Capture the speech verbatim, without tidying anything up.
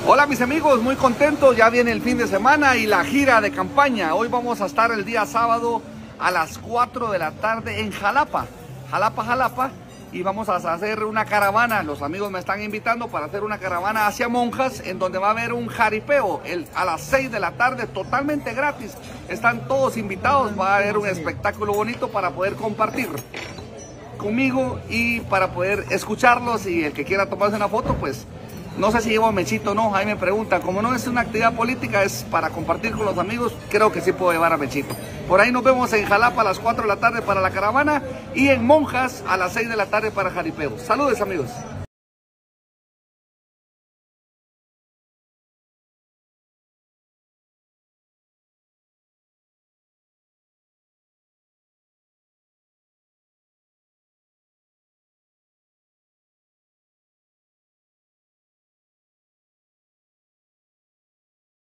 Hola mis amigos, muy contentos, ya viene el fin de semana y la gira de campaña. Hoy vamos a estar el día sábado a las cuatro de la tarde en Jalapa, Jalapa, Jalapa, y vamos a hacer una caravana. Los amigos me están invitando para hacer una caravana hacia Monjas, en donde va a haber un jaripeo el, a las seis de la tarde, totalmente gratis. Están todos invitados, va a haber un espectáculo bonito para poder compartir conmigo y para poder escucharlos, y el que quiera tomarse una foto, pues no sé si llevo a Mechito o no. Ahí me preguntan, como no es una actividad política, es para compartir con los amigos, creo que sí puedo llevar a Mechito. Por ahí nos vemos en Jalapa a las cuatro de la tarde para la caravana y en Monjas a las seis de la tarde para jaripeo. Saludos amigos.